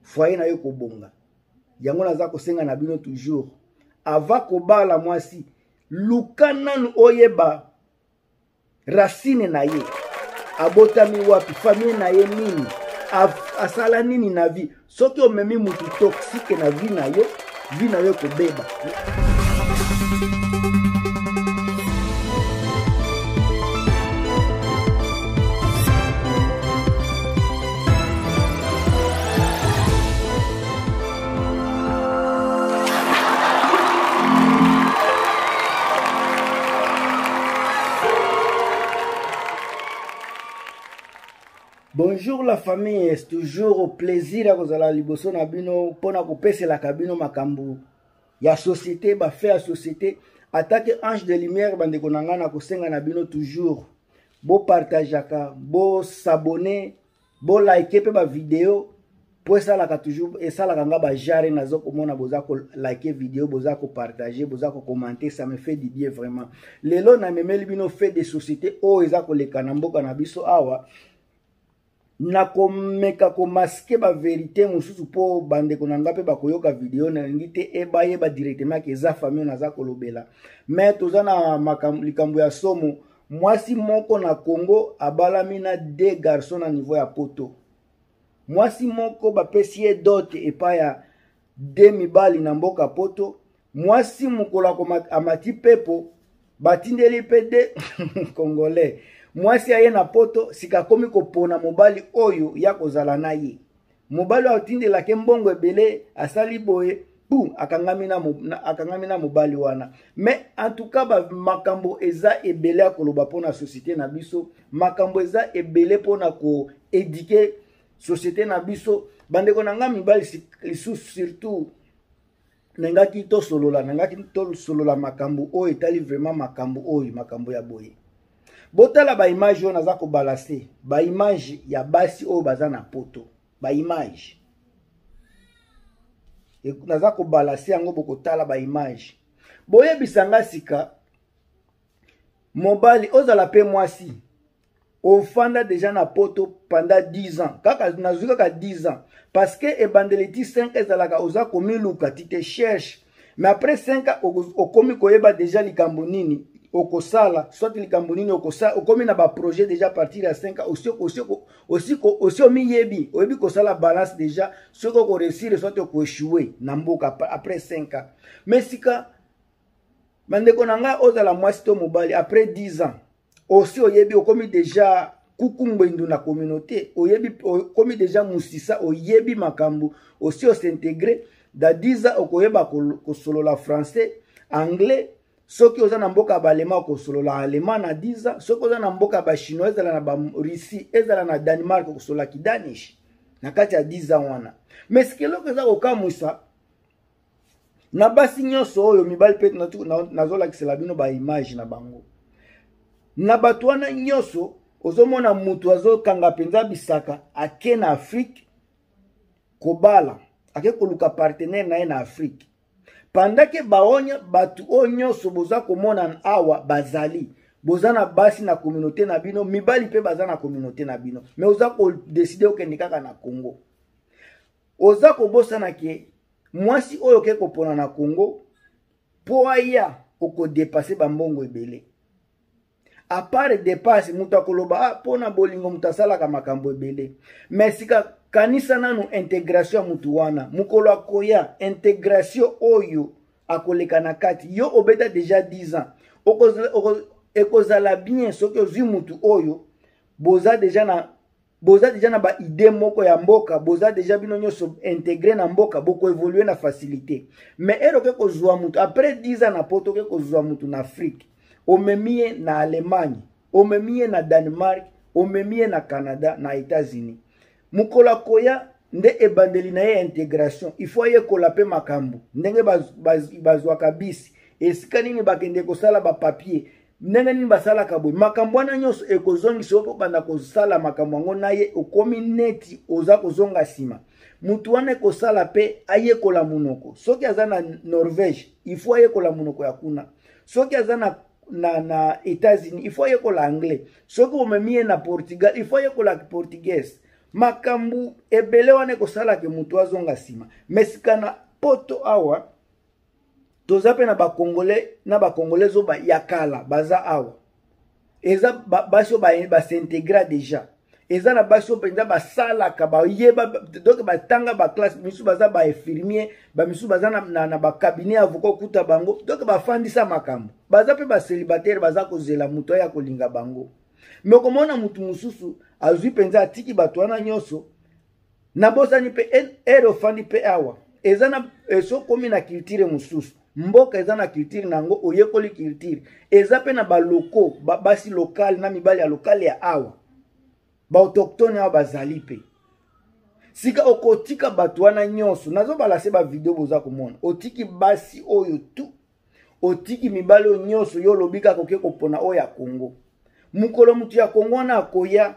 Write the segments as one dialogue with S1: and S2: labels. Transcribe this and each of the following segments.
S1: foyer na yo kobonga. Yango naza kosenga na bino toujours. Ava kobala mwasi, luka nanu oyeba racine na ye. Abotami wapi, famille na ye nini, asala nini na vie. Soki omemi mutu toxique na vie na yo kobeba. Bonjour la famille, c'est toujours au plaisir à kozala liboso na bino pona kopese la kabino makambu ya société ba fait à société attaque ange de lumière bande konanga na kosenga na bino toujours bo partageaka bo s'abonner bo liker pe ba vidéo pour ça la toujours et ça la kanga ba jare nazo komona boza ko liker vidéo boza ko partager boza ko commenter, ça me fait du bien vraiment. Lelo na memeli bino fait des sociétés o eza ko lekana mboka na biso awa na komeka ko masquer ba vérité mususu po bande konanga pe ba koyoka vidéo na ngite ebaye ba directement ke za famille naza kolobela. Mais tozana likambo ya somo mwasi moko na Congo abalami na 2 garçons na niveau ya poto. Mwasi moko ba pesie dot epa ya 2 mibali na mboka poto. Mwasi mukola ko amati pepo batindeli pede congolais. Mwasi aye na poto sikakomi kopona mobali oyo ya kozala na ye. Mobali atindela ke mbongo ebele asali boye pou akangami na mobali wana. Mais en tout cas ba makambo eza ebele akoloba pona société na biso, makambo eza ebele pona ko éduquer société na biso. Bandeko nanga mibali lisusu surtout nengaki to solola makambo oyo etali vraiment makambo oyo makambo ya boye. Botala ba image yo naza ko balancer, ba image ya basi oyo baza na poto, ba image. Et naza ko balancer yango bokotala ba image. Boye bisanga sika mobali ozala pe mwasi. Ofanda déjà na poto pendant 10 ans. Kaka nazuka ka 10 ans parce que ebandeleti 5 ezalaka oza komiluka ti te cherche. Mais après 5 ans okomi koyeba déjà likambo nini. Okosala soit likambo nini okosala okomi na ba projet déjà partir à 5 ans aussi omiyebi oyebi kosala balance déjà soko ko réussir soit ko échouer na mboka après 5 ans. Mais sika bandeko nanga ozala mwasi to mobali après 10 ans aussi oyebi okomi déjà kukumbwendu na communauté oyebi okomi déjà musisa oyebi makambo aussi o s'intégrer dans 10 ans okoyeba ko solola français anglais. Soki oza na mboka balema ko solola allemand na 10 ans, soki oza na mboka ba chinois ezala na ba Russie ezala na Danemark ko solola ki Danish na kati ya 10 ans wana. Mais sikelo koza kokamwisa na basi nyonso oyo mibali pe nazola kisela bino ba image na bango. Na bato wana nyonso ozomona mutu azokanga penza bisaka ake na Afrique kobala ake koluka partenaire na ye na Afrique. Pendant que baonya batu onyoso boza komona awa bazali boza na basi na communauté na bino mibali pe baza na communauté na bino mais oza ko décider okende kaka na Congo oza ko bosa na ke mwasi oyo ke kopona na Congo po aya oko dépasser ba mbongo ebele à part dépasse muta koloba pona bolingo mutasala ka makambo ebele mais sika kanisa nanu intégration mutu wana mukolo akoya intégration oyo akoleka na kati yo obeta déjà 10 ans ekozala bien soki ozwi mutu oyo boza déjà na ba idée moko ya mboka boza déjà bino nyoso intégrer na mboka boko évoluer na facilité. Mais eroke kozwa mutu après 10 ans na poto ke kozwa mutu na Afrique omemie na Allemagne omemie na Danemark omemie na Canada na États-Unis. Mukola koya nde ebandeli na ye intégration il faut ye kolape makambo ndenge bazwa kabisi esika nini bakende kosala ba papier ndenge nini basala kabwe makambo na nyonso ekozongisa opo banda kosala makambo ngo na ye okomi neti oza kozonga sima mutu wana kosala pe ayekola munoko soki aza na Norvège il faut ayekola munoko ya kuna soki aza na États-Unis il faut ayekola anglais soki omemie na Portugal il faut ayekola portugais makambu ebele wana kosala ke mutu azonga sima. Mesika na poto awa toza pe na bakongolais zo ba yakala baza awa. Eza basio ba s'intégra déjà. Eza na basio penza basalaka ba yeba donc batanga ba classe misu baza ba infirmier ba misu baza na ba cabinet avocat kuta bango donc bafandisa makambo baza pe ba célibataire baza kozela mutu ya kolinga bango. Mais komona mutu mususu azwi penza atiki bato wana nyonso na bosani pe ero fandi pe awa eza na so komi na culture mususu mboka eza na culture nango oyekoli culture eza pe na baloko basi local na mibali ya local ya awa ba autochtone awa bazali pe sika okotika bato wana nyonso nazo balase ba video boza komona otiki basi oyo tu otiki mibali nyonso yo lobika koke kopona oyo ya Congo mukolo mutu ya Congo na akoya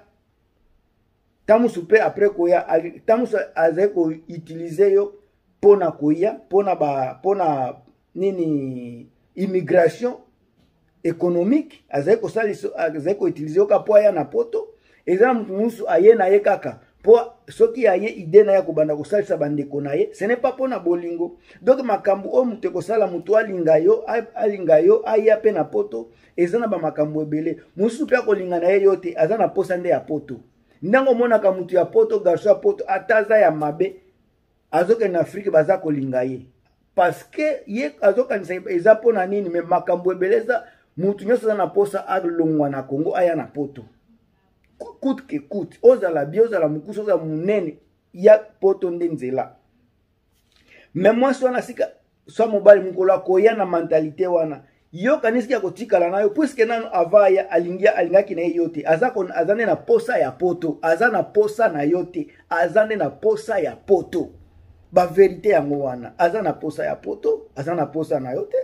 S1: tamusu pe après koya tamusu azaye ko utiliser yo pona koya pona nini immigration économique azaye ko utiliser yo kapo ya na poto eza musu aye na ye kaka po soki aye ide na ya kobanda kosalisa bandeko na ye ce n'est pas pona bolingo donc makambu o mutu kosala mutu alinga yo aya pe na poto eza na ba makambu ebele musu pe kolinga na ye yote aza na posa nde ya poto ndango monaka mutu ya poto garçon ya poto ataza ya mabe azoke na Afrique baza kolinga ye parce que ye azokanisa eza pona nini me makambu ebeleza mutu nyonso na posa alongwa na Congo aya na poto coûte que coûte ozala bio ozala mukuso ozala munene ya poto nde nzela mais moi sona sika so mobali mukolo akoya na mentalité wana yo kanisi ya kotikala nayo puisque nano avaya alingaki na yote azane na posa ya poto azana posa na yote azane na posa ya poto ba vérité yango wana azana posa ya poto azana posa na yote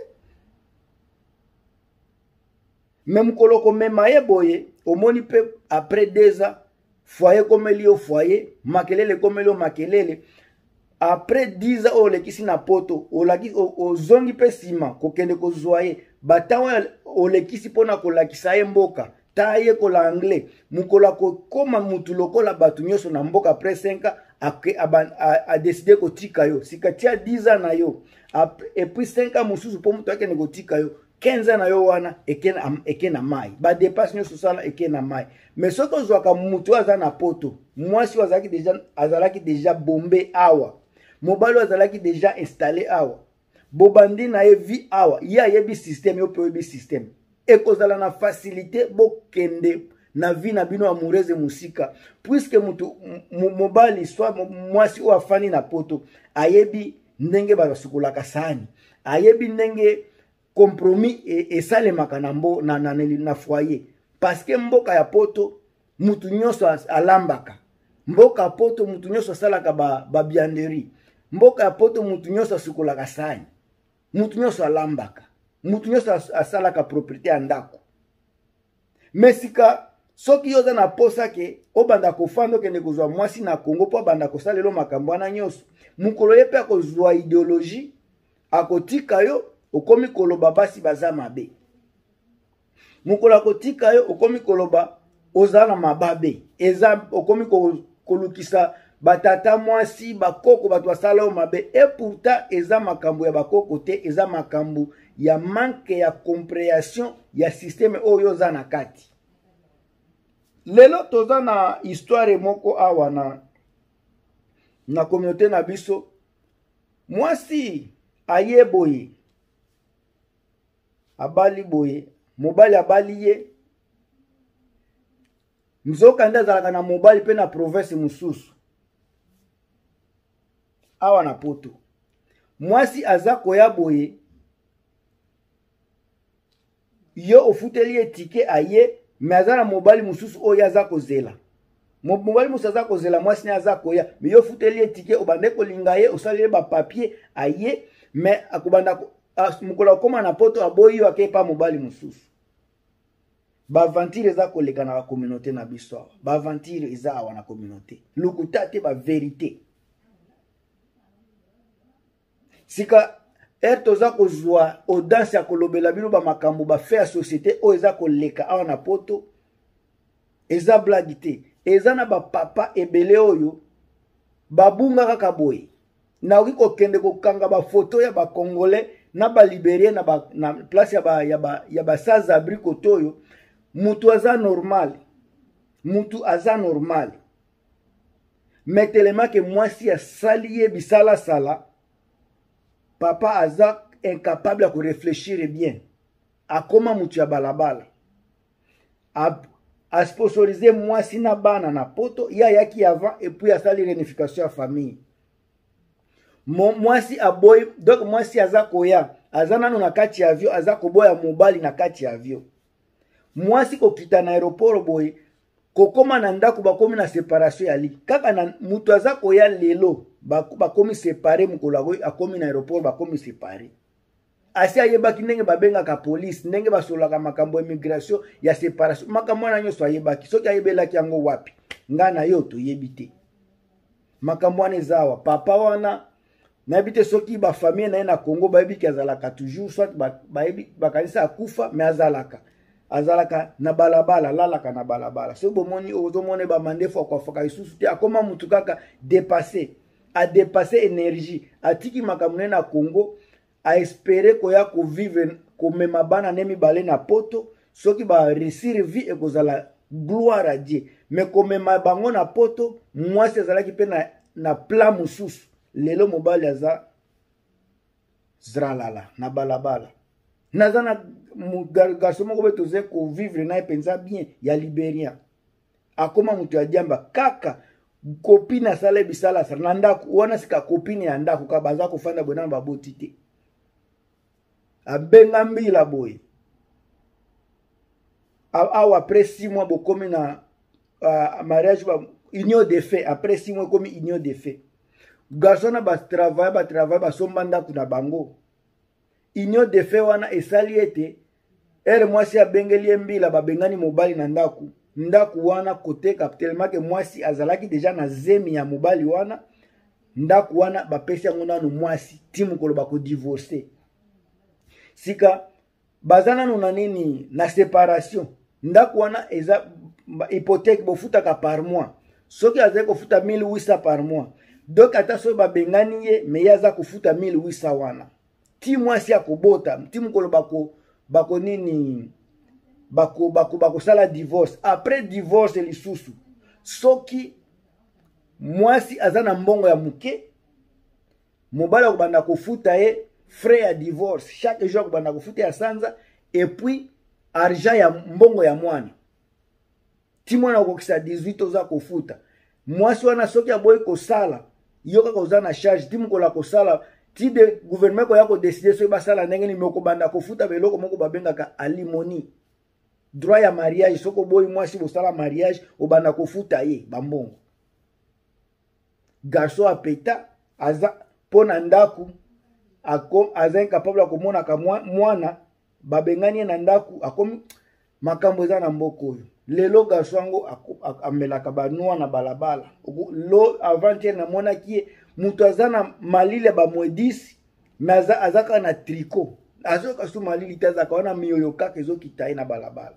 S1: même koloko mema ye boye omoni pe après 2 ans foyer comme elio foyer makelele comme elio makelele après 10 ans olekisi na poto olaki ozongi pe sima kokende kozwaye batawa olekisi pona kolakisa ye mboka taye kola anglais mukola koma mutu lokola batu nyonso na mboka après 5 ans a décidé kotika yo sikatia 10 ans na yo et puis 5 ans mususu po mutu akende kotika yo 15 ans na yo wana eke na mai ba dépasse nyonso sala eke na mai mais soko zwaka mutu aza na poto mwasi azalaki déjà bombé awa mobali azalaki déjà installé awa bobandi na ye vie awa ya yebi système yo pe yebi système ekozala na facilité bokende na vie na bino amoureuse musika puisque mutu mobali soit mwasi o afani na poto ayebi ndenge basukolaka sani ayebi ndenge compromis esalemaka na foyer parce que mboka ya poto mutu nyonso alambaka mboka poto mutu nyonso asalaka ba bianderie mboka ya poto mutu nyonso asukolaka sani mutu nyonso alambaka mutu nyonso asalaka propriété ya ndako mesika soki yoza na posa ke obanda kofanda okende kozwa mwasi na Congo po abanda kosalelo makambo wana nyonso mukolo ye pe akozwa idéologie akotika yo okomi koloba basi baza mabe mukolo akotika yo okomi koloba ozala mababe eza okomi kolukisa batata mwasi bakoko bato basala mabe et pourtant eza makambo ya bakoko te eza makambo ya manque ya compréhension ya système oyo za na kati lelo toza na histoire moko awa na communauté na biso mwasi ayeboye abali boye mobali abali ye nzoka nde azalaka na mobali pe na province mususu awa na poto mwasi aza koya boye yo ofuteli etike aye me aza na mobali mususu oyo aza kozela mobali mususu aza kozela mwasi ne aza koya me yo ofuteli etike obande kolinga ye osaleli ba papier aye me akobanda mukolo koma na poto aboyi yo akepa mobali mususu ba aventure eza koleka na communauté na biso ba aventure eza awa na communauté lukuta te ba vérité sika toza kozwa audace ya kolobela bino ba makambo ba faire société o eza koleka awa na poto eza blague te eza na ba papa ebele oyo babunga kaka boye na oki kokende kokanga ba photo ya ba congolais na ba libérien na place ya ba sans abri kotoyo mutu aza normal metelema ke mwasi asali ye bisala sala papa aza incapable de réfléchir bien akoma mutu ya balabala a sponsoriser mwasi na bana na poto ya yaki avant et puis asali réunification ya famille mwasi aboy donc mwasi aza koya aza nano na kati ya avion aza koboya mobali na kati ya avion mwasi kokita na aéroport boy kokoma na ndako bakomi na séparation ya li kaka na mutu aza koya lelo bakomi séparé mukolo akomi na aéroport bakomi séparé asi ayebaki ndenge babengaka police ndenge basolaka makambo immigration ya séparation makambo na nyonso ayebaki soki ayebelaki yango wapi nga na yo toyebi te makambo wana ezawa papa wana nayebi te soki bafamille na ye na Congo bayebiki azalaka toujours soit bakanisa akufa me azalaka na balabala lalaka na balabala so bomoni ozomone bamandefu akwafaka isusu te akoma mutu kaka a dépassé énergie atiki makambo na Congo a espérer koya ko vivre komema bana ne mibale na poto soki ba réussir vie ekozala gloire à Dieu mais komema bango na poto mwasi azalaki pe na plan mususu lelo mobali aza zralala na balabala nazana garçon moko betoze ko vivre na penza bien ya libérien akoma mutu ya diamba kaka copine asala bisala na ndako wana sika copine ya ndako ka baza kofanda bona baboti te abenga mbila boy awa après 6 mois bokomi na mariage union de fait après 6 mois komi union de fait garçon na ba travail basomba ndako na bango union de fait wana esali ete ere mwasi abengeli mbila babengani mobali na ndako wana kote tellement que mwasi azalaki deja na zemi ya mobali wana ndako wana bapesi yango nanu mwasi timu koloba ko divorcer sika bazana nuna nini na séparation ndako wana eza hypothèque bofutaka par mois soki azali kofuta 1800 par mois donc ata so babengani ye me yaza kofuta 1800 wana ti mwasi ya kobota ti mukolo bako nini bako sala divorce après divorce lisusu soki mwasi azana mbongo ya muke mobala kobanda kofuta ye frais ya divorce chaque jour kobanda kofuta ya sanza et puis argent ya mbongo ya mwana ti mwana okokisa 18 oza kofuta mwasi wana soki aboyi kosala yo kaka oza na charge ti mukolo kosala ti de gouvernement ko ya ko décider so basala ndenge ni moko banda kofuta beloko moko babengaka alimony droit ya mariage soko boyi mwasi bosala mariage obanda kofuta ye bambongo garçon apeta aza pona ndaku aza incapable komona ka mwana babengani na ndaku akomi makambo eza na mboko oyo lelo garçon ngo amelaka banua na balabala lo avant-hier na mona ki mutu aza na malile ba moins 10 mais azaka na tricot azoka su malili tazaka wana miyoyo kaka ezokita ye na balabala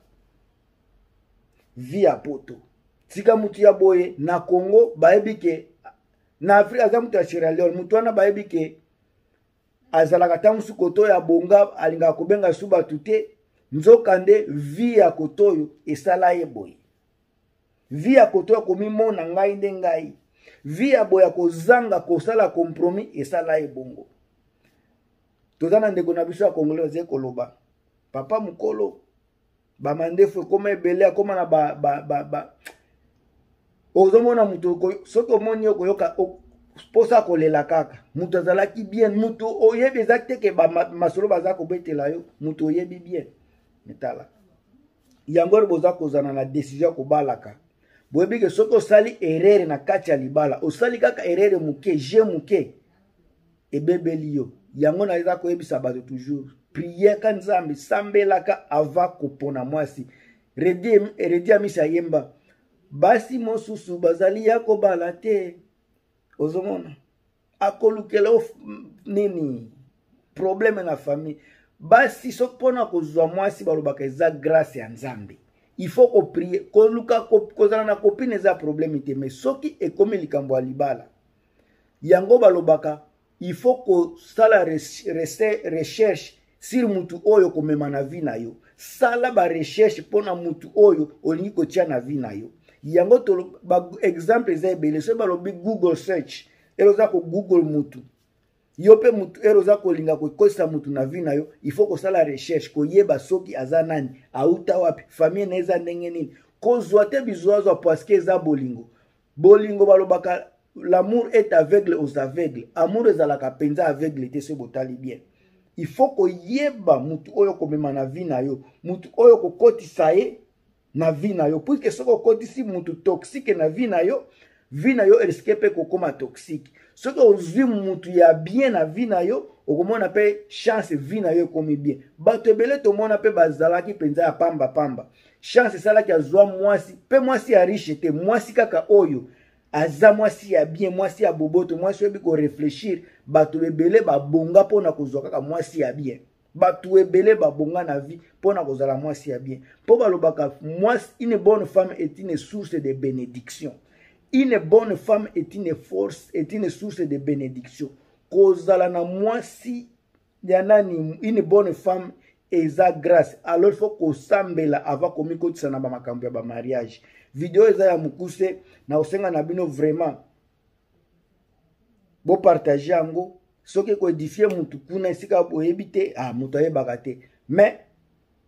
S1: via poto tika mutu ya boye na Congo baebike na Afrika aza mutu ya Sierra Leone mutu wana baebike azalaka tangu su koto ya bonga alinga kobenga suba tute nzokande via kotoyo esala ye boye via kotoyo komimona ngai nde ngai via boya kozanga kosala compromis esala ye bongo tozana ndeko na biso ya Congolais ze koloba papa mukolo ba mandefu koma ebele akoma na ba ozomona mutu soki omoni yo koyoka posa kolela kaka mutu azalaki bien mutu oyebi exacte ke masolo baza kobetela yo mutu oyebi bien metala yango boza kozana na décision kobalaka boyebi ke soki osali erreur na kati ya libala osali kaka erreur muke je muke ebebeli yo yango na eza koyebisa bato toujours prière ka nzambe sambelaka ava kopona mwasi redi amisa yemba basi mosusu bazali ya kobala te ozomona akolukela nini problème na famille basi soki mpona kozwa mwasi balobaka eza grâce ya nzambe il faut qu'on prie koluka kozala na copine eza problème te mais soki ekomi likambo ya libala yango balobaka il faut que sala recherche sur mutu oyo komema na vie na yo sala ba recherche pona mutu oyo olingi kotia na vie na yo yango to ba exemple eza ebele so balobi Google search eloza ko Google mutu yo pe mutu eloza kolinga kokosa mutu na vie na yo il faut que sala recherche koyeba soki aza nani auta wapi famille na eza ndenge nini kozwa te bizwazo parce que eza bolingo balobaka l'amour est aveugle aux aveugles amour ezalaka penza aveugle te so botali bien il faut koyeba mutu oyo komema na vie na yo mutu oyo kokotisa ye na vie na yo puisque soko okotisi mutu toxique na vie na yo risque pe kokoma toxique soki ozwi mutu ya bien na vie na yo okomona pe chance vie na yo ekomi bien bato ebele tomona pe bazalaki penza ya pamba chance esalaki azwa mwasi pe mwasi ya riche te mwasi kaka oyo aza mwasi ya bien mwasi ya boboto mwasi oyebi koreflechir bato ebele babonga mpona kozwa kaka mwasi ya bien bato ebele babonga na vie mpona kozala mwasi ya bien mpo balobaka mwasi une bonne femme est une source de bénédiction une bonne femme est une force est une source de bénédiction kozala na mwasi ya nani une bonne femme eza grâce alors il faut kosambela avant komikotisa na bamakambo ya bamariage video eza ya mukuse na osenga na bino vraiment bo partager yango soki koedifie mutu kuna esika boyebi te mutu ayebaka te mais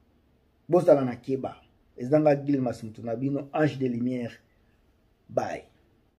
S1: bozala na keba ezanga Gilmas mutu na bino ange de lumière bye.